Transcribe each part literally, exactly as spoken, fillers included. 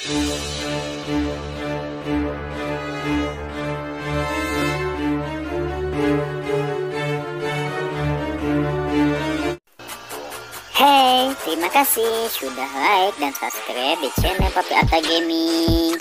Hey, terima kasih sudah like dan subscribe di channel Papi Atta Gaming.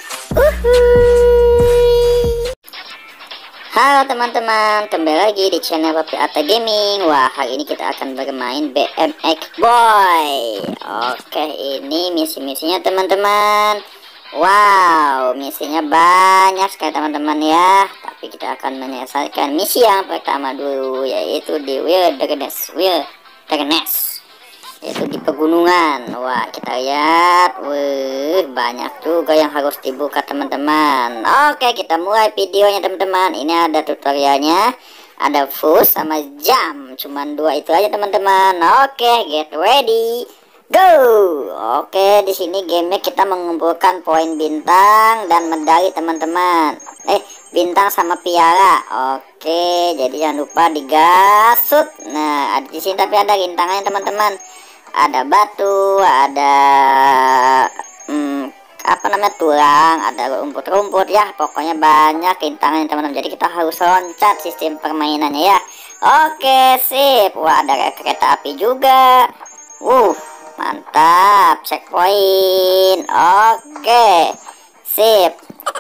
Uhuy. Halo teman-teman, kembali lagi di channel Papi Atta Gaming. Wah, hari ini kita akan bermain B M X Boy. Oke, ini misi-misinya teman-teman. Wow, misinya banyak sekali teman-teman ya. Tapi kita akan menyelesaikan misi yang pertama dulu, yaitu di Wilderness. Wilderness. Itu di pegunungan. Wah, kita lihat. Wih, banyak juga yang harus dibuka teman-teman. Oke, kita mulai videonya teman-teman. Ini ada tutorialnya, ada push sama jump. Cuman dua itu aja teman-teman. Oke, get ready, go. Oke, di sini gamenya kita mengumpulkan poin bintang dan medali teman-teman. Eh, bintang sama piala. Oke, jadi jangan lupa digasut. Nah, di sini tapi ada rintangannya teman-teman. Ada batu, ada hmm, apa namanya tulang, ada rumput-rumput ya, pokoknya banyak rintangan teman-teman. Jadi kita harus loncat sistem permainannya ya. Oke, sip. Wah, ada kereta api juga. Uh, mantap. Checkpoint. Oke, sip.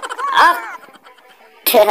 Oke.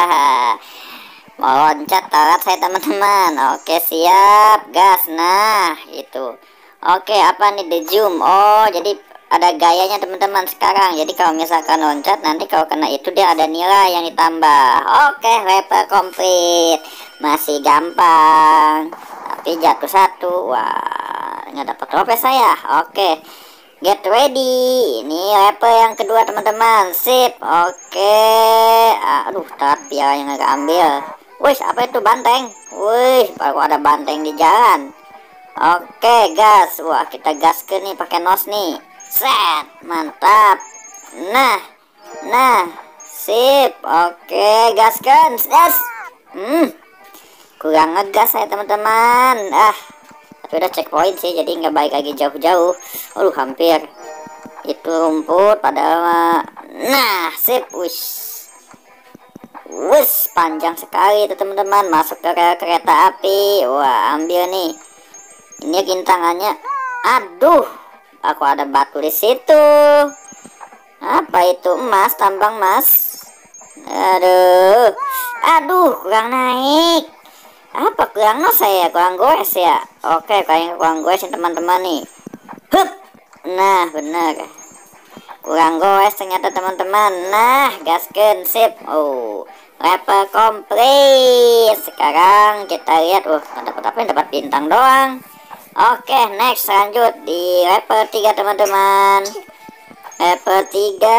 Mau loncat telat saya teman-teman. Oke, siap, gas. Nah, itu. Oke, apa nih the zoom? Oh, jadi ada gayanya teman-teman sekarang. Jadi kalau misalkan loncat, nanti kalau kena itu dia ada nilai yang ditambah. Oke, level komplit. Masih gampang. Tapi jatuh satu. Wah, nggak dapat trofe saya. Oke, get ready. Ini level yang kedua teman-teman. Sip. Oke. Aduh, tapi ya yang nggak ambil. Wih, apa itu banteng? Wih, baru ada banteng di jalan. Oke, gas. Wah, kita gas ke nih pakai nos nih. Set, mantap. Nah, nah, sip. Oke, gaskan. Gas. Hmm, kurang ngegas saya teman-teman. Ah, tapi udah checkpoint sih, jadi nggak balik lagi jauh-jauh. Aduh, hampir. Itu rumput pada. Nah, sip. Wish. Wish, panjang sekali itu teman-teman. Masuk ke kereta api. Wah, ambil nih. Ini rintangannya. Aduh, aku ada batu di situ. Apa itu? Emas, tambang emas. Aduh, aduh, kurang naik. Apa kurang nos saya? Kurang goes ya. Oke, kayaknya kurang goes teman-teman nih. Hup. Nah, bener. Kurang goes ternyata teman-teman. Nah, gasken, sip. Oh, level komplit. Sekarang kita lihat. Wah, dapat apa? Dapat bintang doang. Oke, next lanjut di level tiga teman-teman. Level tiga.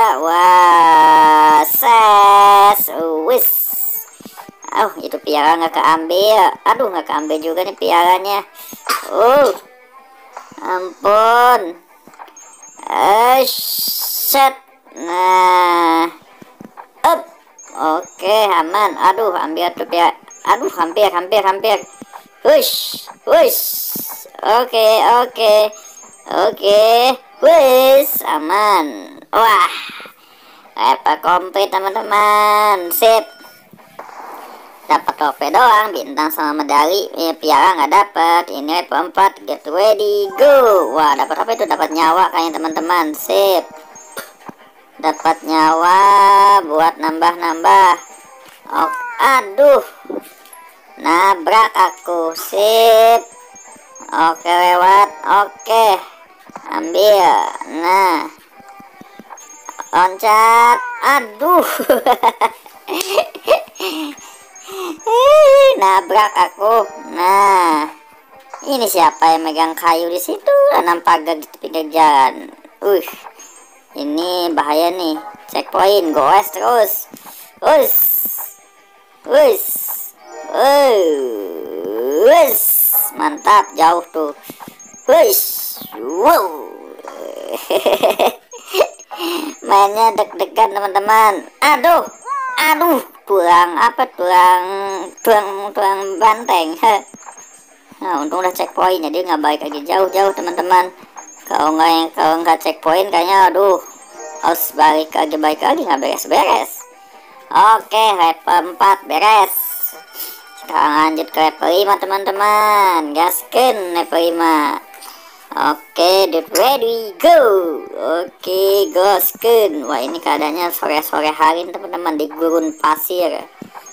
Wah, ses. Wis. Oh, itu piala nggak keambil. Aduh, nggak keambil juga nih pialanya. Uh, ampun. Eh, set. Nah, up. Oke, aman. Aduh, ambil tuh piala. Aduh, hampir, hampir, hampir. Hush, hush. Oke, oke, oke. Hush, aman. Wah, level komplit teman-teman. Sip. Dapat trofe doang, bintang sama medali. Ya, piala nggak dapat. Ini level empat. Get ready, go. Wah, dapat apa itu? Dapat nyawa kayaknya teman-teman. Sip. Dapat nyawa buat nambah-nambah. Oh, aduh. Nabrak aku. Sip. Oke, lewat. Oke, ambil. Nah, loncat. Aduh. Nabrak aku. Nah, ini siapa yang megang kayu di situ? Nanam pagar di pinggir jalan. Uh, ini bahaya nih. Checkpoint, goes terus. Us, us. Wes, mantap, jauh tuh. Wes, wow. Mainnya deg-degan teman-teman. Aduh, aduh, tulang apa tulang, tulang, tulang banteng. Nah, untung udah checkpoint, jadi nggak balik lagi jauh-jauh teman-teman. Kalau nggak, kalau nggak checkpoint, kayaknya, aduh, Harus balik lagi, balik lagi, nggak beres-beres. Oke, level empat beres. Sekarang lanjut ke level lima teman-teman. Gasken level lima. Oke, get ready, go. Oke, gasken. Wah, ini keadaannya sore-sore hari teman-teman di gurun pasir.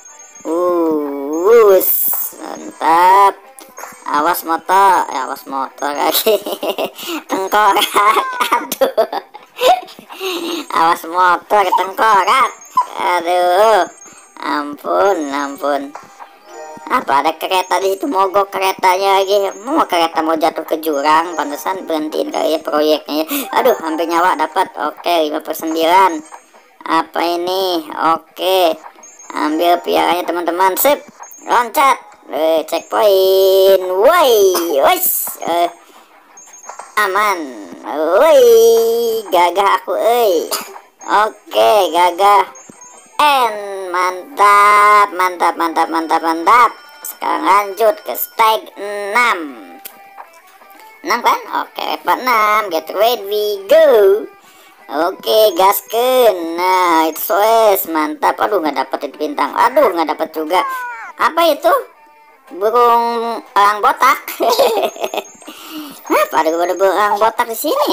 Uh, mantap. Awas motor, ya, awas motor lagi. Tengkorak, aduh. Awas motor tengkorak. Aduh. Ampun, ampun. Apa ada kereta di situ, mogok keretanya lagi. Mau kereta mau jatuh ke jurang, pantesan berhentiin kali ya proyeknya. Aduh, hampir nyawa dapat. Oke, lima puluh sembilan. Apa ini? Oke. Ambil piaranya teman-teman. Sip. Loncat. Eh, checkpoint. Woi, wis. Eh. Aman. Woi, gagah aku, eh. Oke, gagah. And mantap, mantap, mantap, mantap, mantap. Sekarang lanjut ke stage enam. enam kan? Oke, level enam. Get ready, go. Oke, gasken. Nah, itu wes mantap. Aduh, nggak dapet itu bintang. Aduh, nggak dapet juga. Apa itu? Burung elang botak. Kenapa ada burung elang botak di sini?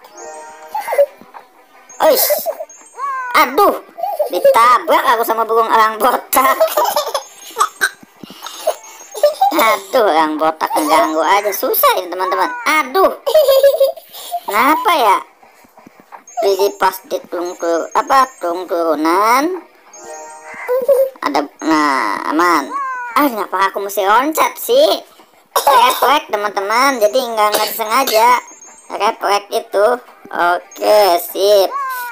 Oish. Aduh, ditabrak aku sama burung elang botak. Aduh, elang botak mengganggu aja, susah ini teman-teman. Aduh, kenapa ya? Jadi pas di tungkur apa tung turunan ada, nah aman. Ah, kenapa aku mesti loncat sih? Refleks teman-teman, jadi nggak nggak sengaja refleks itu. Oke, sip.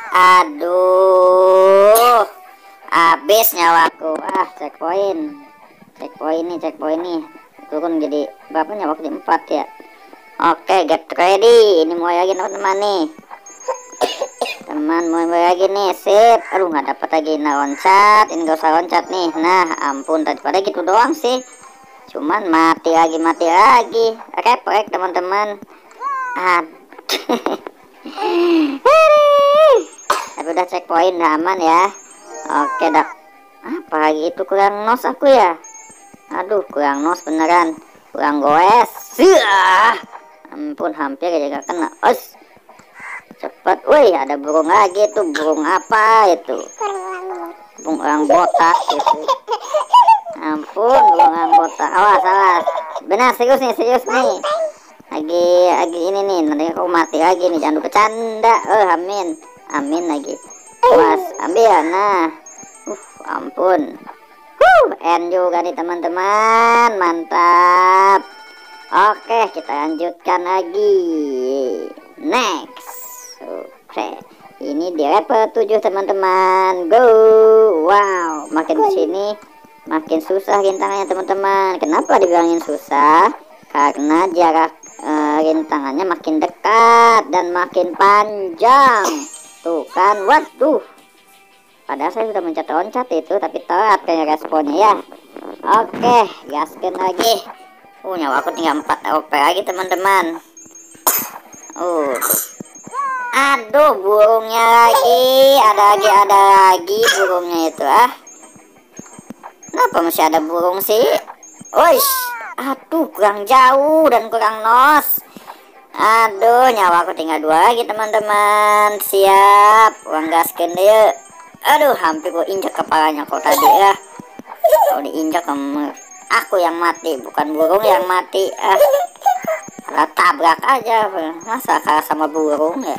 Aduh, habis nyawaku. Ah, checkpoint, checkpoint nih, checkpoint nih. Turun jadi berapa nyawa? Jadi empat ya. Oke, get ready. Ini mau lagi teman-teman nih. Teman mau lagi nih, sip. Aduh, nggak dapat lagi. Nah, loncat. Ini gak usah loncat nih. Nah, ampun, tadi pada gitu doang sih. Cuman mati lagi, mati lagi. Refleks teman-teman. Aduh. Tapi udah checkpoint, udah aman ya. Oke dah. Apa lagi itu, kurang nos aku ya. Aduh, kurang nos beneran. Kurang goes. Siah. Ampun, hampir aja gak kena. Os. Cepet. Wih, ada burung lagi tuh. Burung apa itu? Burung elang botak gitu. Ampun, burung elang botak. Awas, awas. Benar, serius nih, serius nih. Lagi, lagi ini nih. Nanti aku mati lagi nih. Jangan bercanda. Oh, amin. Amin lagi. Awas, ambil. Nah. Uh, ampun. Huh, end juga nih teman-teman. Mantap. Oke, kita lanjutkan lagi. Next. Oke, ini di level tujuh teman-teman. Go. Wow, makin kesini makin susah rintangannya teman-teman. Kenapa dibilangin susah? Karena jarak e, rintangannya makin dekat dan makin panjang. Tuh kan, waduh. Padahal saya sudah mencet-loncat itu, tapi telat kayaknya responnya ya. Oke, gaskan lagi. Uh, nyawa aku tinggal empat O P lagi teman-teman. Uh. Aduh, burungnya lagi. Ada lagi, ada lagi burungnya itu, ah. Kenapa masih ada burung sih? Wush. Aduh, kurang jauh dan kurang nos. Aduh, nyawa aku tinggal dua lagi teman-teman. Siap, uang gaskan deh. Aduh, hampir gue injak kepalanya kok tadi ya. Kalau diinjak kamu, aku yang mati, bukan burung yang mati. Ah, malah tabrak aja. Masa kalah sama burung ya?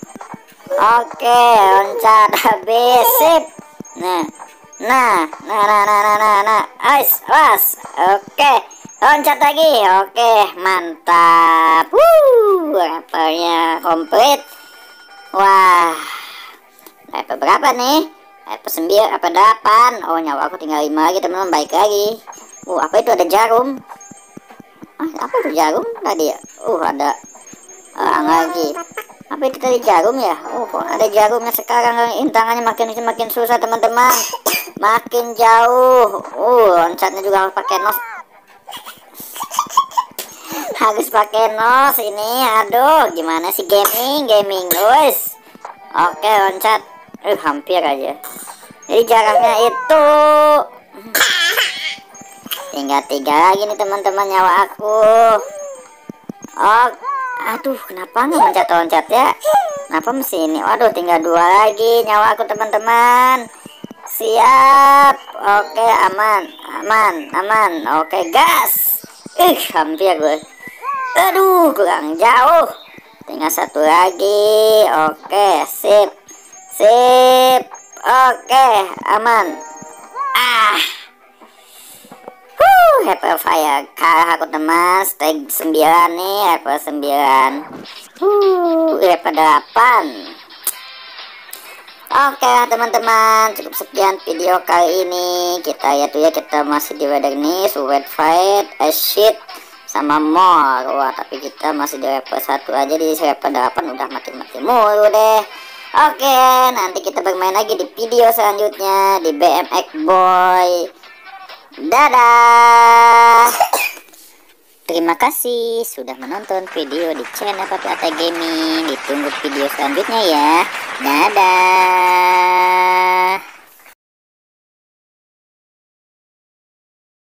Oke, loncat habis, sip. Nah, nah, nah, nah, nah, nah, nah, nah. Ais, was. Oke, loncat lagi. Oke, mantap. Wuh, levelnya komplit. Wah, level berapa nih? Level sembilan, apa delapan? Oh, nyawa aku tinggal lima lagi teman-teman. Baik lagi. Uh, apa itu, ada jarum? Ah, apa itu jarum tadi ya? Uh, ada orang lagi. Apa itu tadi, jarum ya? Oh, kok ada jarumnya sekarang. Rintangannya makin makin susah teman-teman. Makin jauh. Uh, loncatnya juga harus pakai nos. Harus pakai nos ini. Aduh, gimana sih gaming, gaming, guys? Oke, loncat. Uh, hampir aja. Jadi jaraknya itu tinggal tiga lagi nih teman-teman nyawa aku. Oh, aduh, kenapa nggak loncat-loncat ya? Kenapa mesti ini? Waduh, tinggal dua lagi nyawa aku teman-teman. Siap. Oke, aman, aman, aman. Oke, gas. Ih, hampir gue. Aduh, kurang jauh. Tinggal satu lagi. Oke, sip, sip. Oke, aman. Ah. Huh, Apple Fire kalah aku teman. Stag sembilan nih, Apple sembilan. Huh, Apple delapan. Oke lah teman-teman, cukup sekian video kali ini. Kita ya tuh ya, kita masih di Wilderness, Wet Fight, Ashit, sama More. Wah, tapi kita masih di level satu aja, di level delapan udah mati-mati mulu deh. Oke, nanti kita bermain lagi di video selanjutnya di B M X Boy. Dadah. Terima kasih sudah menonton video di channel Papi Ata Gaming. Ditunggu video selanjutnya ya. Dadah.